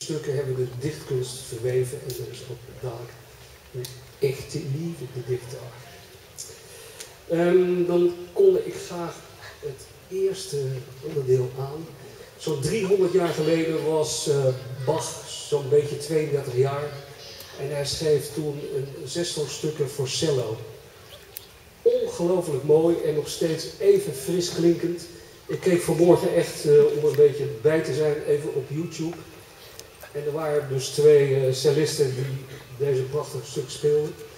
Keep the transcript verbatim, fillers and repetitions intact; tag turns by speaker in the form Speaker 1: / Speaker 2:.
Speaker 1: stukken hebben we de dichtkunst verweven en er is ook dadelijk een echte lieve de dichter. Um, dan kondig ik graag het eerste onderdeel aan. Zo'n driehonderd jaar geleden was uh, Bach zo'n beetje tweeëndertig jaar en hij schreef toen een zestal stukken voor cello. Ongelooflijk mooi en nog steeds even fris klinkend. Ik keek vanmorgen echt, uh, om een beetje bij te zijn, even op YouTube. En er waren dus twee uh, cellisten die deze prachtige stuk speelden.